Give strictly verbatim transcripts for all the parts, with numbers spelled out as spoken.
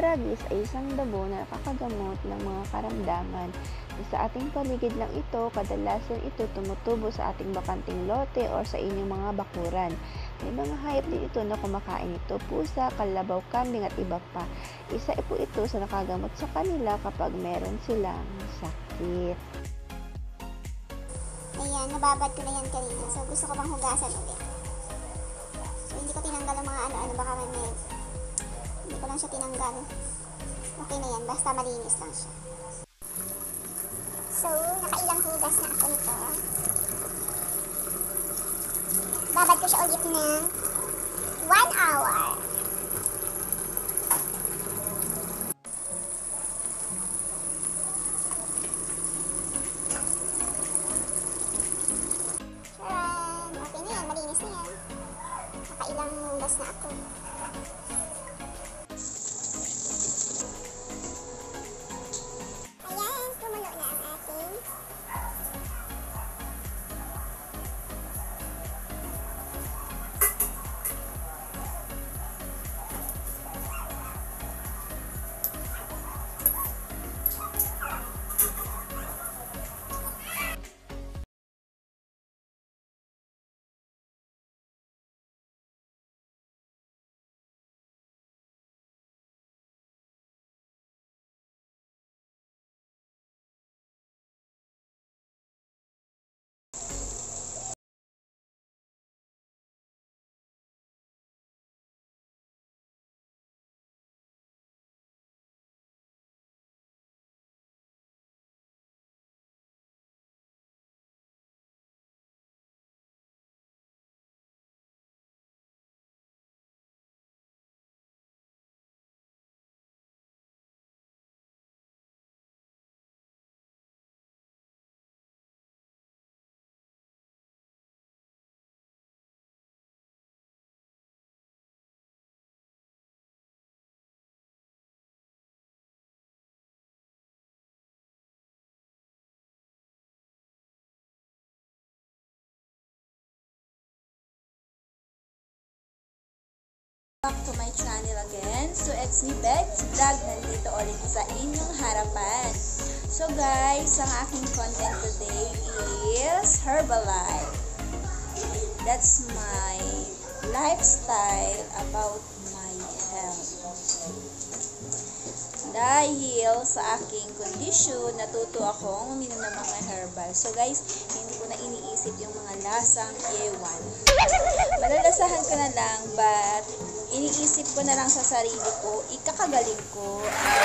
asparagus ay isang damo na nakakagamot ng mga karamdaman. Sa ating paligid lang ito, kadalasan ito tumutubo sa ating bakanting lote o sa inyong mga bakuran. May mga hayop din ito na kumakain ito, pusa, kalabaw, kambing at iba pa. Isa po ito sa nakagamot sa kanila kapag meron silang sakit. Ayan, nababad ko na yan kanina. So, gusto ko bang hugasan ulit. So, hindi ko tinanggal ang mga ano-ano. Baka may may... Hindi ko lang siya tinanggal. Okay na yan. Basta malinis lang siya. So, nakailang hugas na ako nito. Babad ko siya ulit ng one hour. Charan! Okay na yan. Malinis na yan. Nakailang hugas na ako. Back to my channel again. So, it's me, Bex Vlog. Nandito ulit sa inyong harapan. So, guys, ang aking content today is Herbalife. That's my lifestyle about my health. Dahil sa aking kondisyon, natuto akong uminom ng mga herbal. So, guys, hindi ko na iniisip yung mga lasang yewan. Malalasahan ko na lang, but iniisip ko na lang sa sarili ko, ikakagaling ko,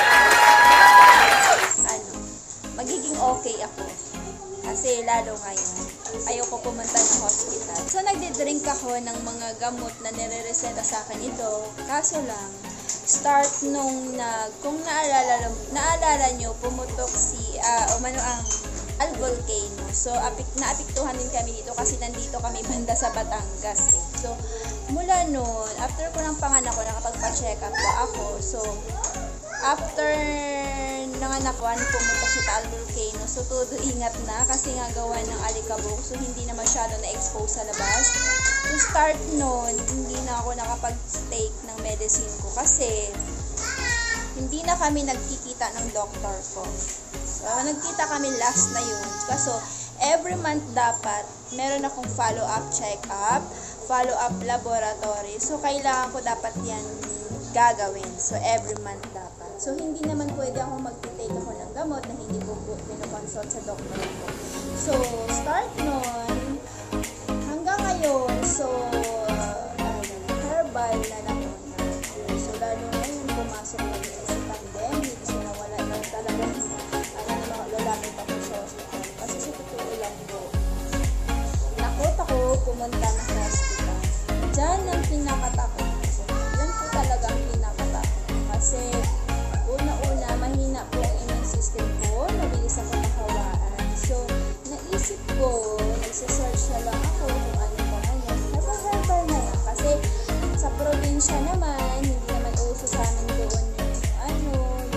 ano, magiging okay ako. Kasi lalo ngayon, ayoko pumunta ng hospital. So, nagdidrink ako ng mga gamot na nire-reseta sa akin ito. Kaso lang, start nung nag, kung naalala, naalala nyo, pumutok si, uh, umano ang Alvolcano. So, apik, naapiktuhan din kami dito kasi nandito kami banda sa Batangas eh. So, mula noon, after ko ng panganak ko, nakapagpa-check up po ako. So, after nanganak ko, pumutok si Alvolcano. So, todo ingat na kasi nga gawa ng alikabok. So, hindi na masyado na-expose sa labas. To start noon, hindi na ako nakapag-take ng medicine ko kasi hindi na kami nagkikita ng doktor ko. So, nagkita kami last na yun. Kaso, every month dapat, meron akong follow-up check-up, follow-up laboratory. So, kailangan ko dapat yan gagawin. So, every month dapat. So, hindi naman pwede ako mag-take ako ng gamot na hindi ko pinoconsult sa doktor ko. So, start nun, hanggang ngayon, so, uh, herbal na lang ako. So, lalo ngayon, pumasok na sa pandemic. So, nawala na talaga lalaki pa po sa hospital. Kasi sa totoo lang po, nakot ako pumunta ng hospital. Diyan ang pinakatakot ko. Yan po talaga ang pinakatakot. Kasi una-una, mahina po ang immune system ko. Mabilis ako nakawaan. So, naisip ko, nagsasearch na lang ako kung ano pa ngayon. Herbal-herbal na yan. Kasi sa probinsya naman, hindi naman uso sa amin doon yung ano,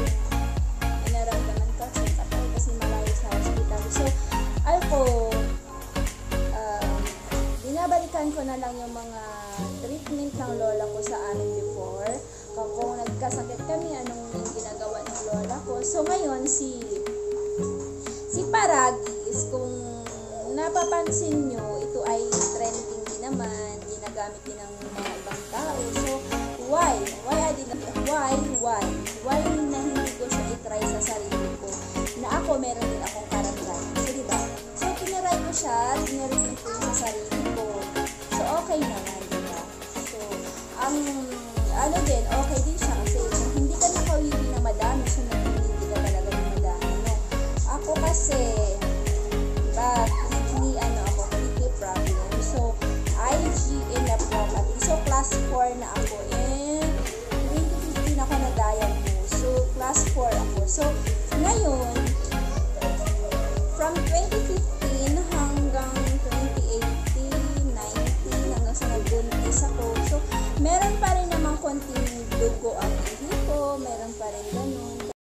ako, uh, binabalikan ko na lang yung mga treatment ng lola ko sa amin before. kung nagkasakit kami, anong yung ginagawa ng lola ko. So ngayon, si si Paragis, kung napapansin nyo, ito ay trending din naman, ginagamit din ng mga ibang tao. So, why? Why I didn't, why, why? Why na hindi ko siya i-try sa sarili ko? Na ako, meron din akong karamdaman. So, diba? So, tinaray ko siya, tinaray ko sa sarili ko. So, okay naman, diba? So, ang, ano din, okay din siya kasi kung hindi ka nakawili na madami, so hindi ka talaga na madami. No? Ako kasi, diba, kidney, ano ako, kidney problem. So, I G nephropathy. So, class four na ako. And, twenty fifteen ako na-diagnose. So, class four ako. So, ngayon, from twenty fifteen hanggang twenty eighteen, nineteen, hanggang sa nagbuntis ako. So, meron pa rin namang konting dugo ang hindi ko. Meron pa rin ganun.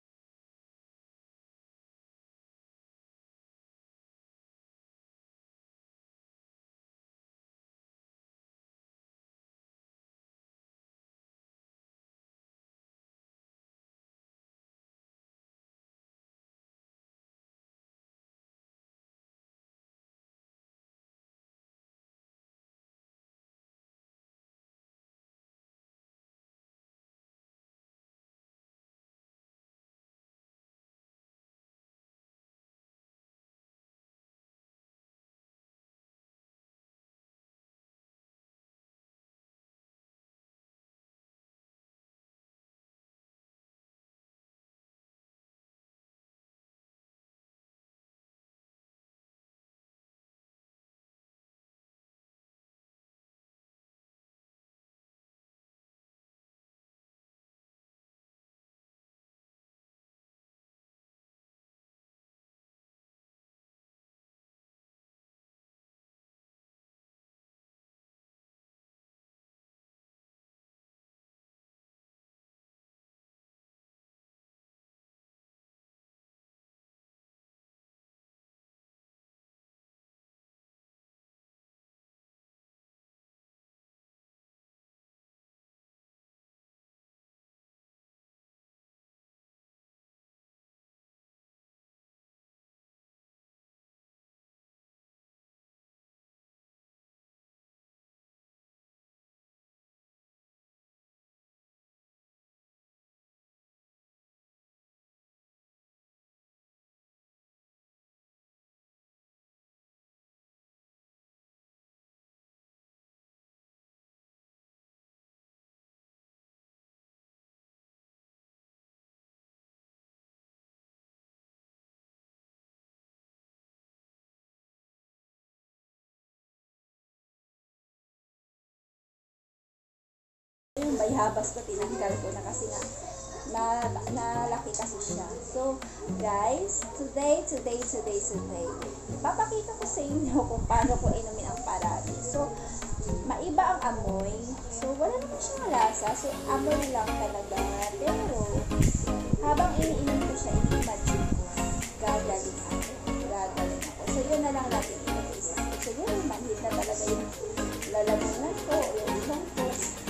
Yung bayhabas ko, tinanggal ko na kasi nga na, nalaki kasi siya. So, guys, today, today, today, today, papakita ko sa inyo kung paano ko inumin ang Paragis. So, maiba ang amoy. So, wala naman siyang lasa. So, amoy lang talaga. Pero, habang iniinom ko siya, i-imagine ko, gagaling ako. Gagaling ako. So, yun na lang natin ilagay sa akin. So, yun, manhid na talaga yung lalamunan ko, yung ilong ko.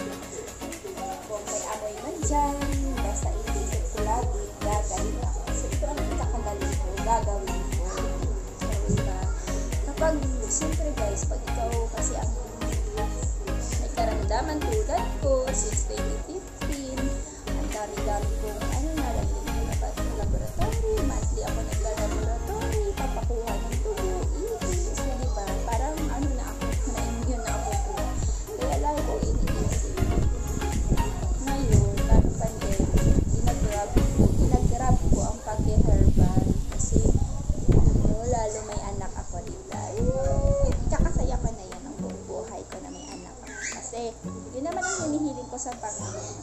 Kung may amoy man dyan, basta itisip ko lagi, gagaling ako. So, ito ang kakagaling ko, gagawin ko. So, diba? Kapag, siyempre guys, pag ikaw kasi ang may karamdaman tulad ko, since twenty fifteen, ang dami-dami kong, ano na, lagi yung laboratory, monthly ako nagla-laboratory, papakuha ng tubo, itis, so, diba? Parang, ano na ako, na-immune na ako po. Kaya lalo ko iniisip. Ngayon, bago pandemic, ginagrab ko, ginagrab ko ang pag-herbal kasi ano, lalo may anak ako dito. Kakasaya ko na yan ang buong buhay ko na may anak ako. Kasi, yun naman ang hinihiling ko sa Panginoon.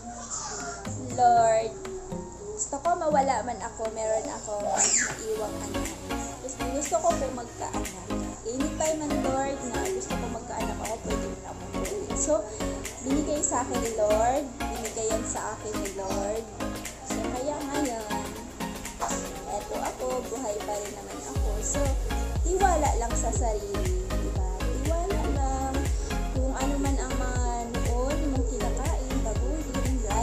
Lord, gusto ko mawala man ako, meron ako naiwang anak. Gusto, gusto ko po magkaanak. Anytime man, Lord, na gusto ko magkaanak ako, pwede mo na akong gawin. So, binigay sa akin ni Lord, binigay yan sa akin ni Lord. So, kaya ngayon, eto ako, buhay pa rin naman ako. So, tiwala lang sa sarili, diba? Tiwala lang kung ano man ang mga noon mong kinakain, baguhin,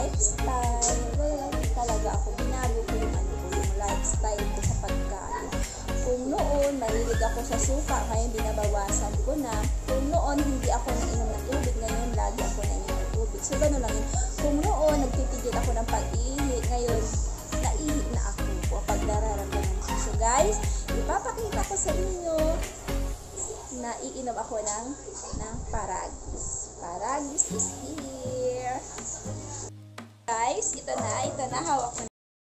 suka, kaya binabawasan ko na. Kung noon hindi ako nainom ng tubig, ngayon lagi ako nainom ng tubig. So gano'n lang yun. Kung noon nagtitigil ako ng pag-ihi, ngayon naihi na ako kapag nararamdaman ko. So guys, ipapakita ko sa inyo na iinom ako ng, ng Paragis. Paragis is here. Guys, ito na, ito na, hawak ko na.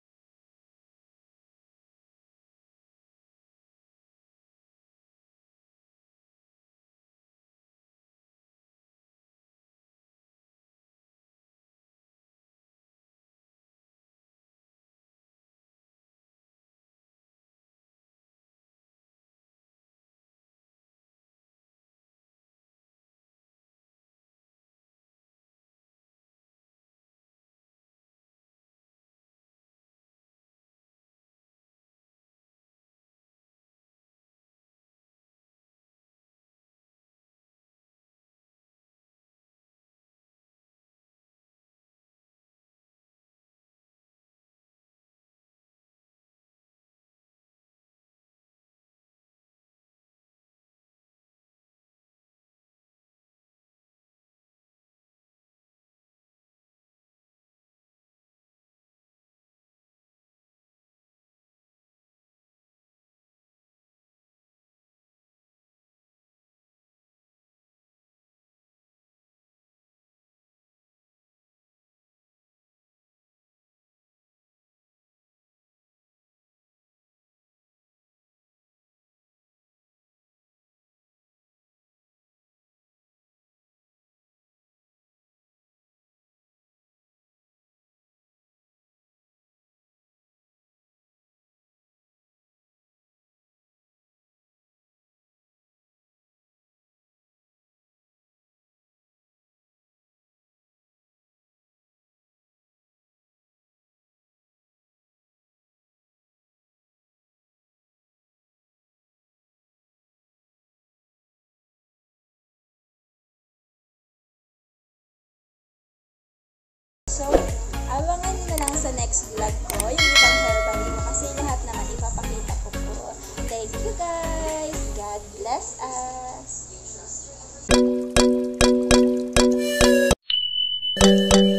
So, abangan nyo na lang sa next vlog ko, yung ibang herbal mo, kasi lahat naman ipapakita ko po. Thank you guys! God bless us!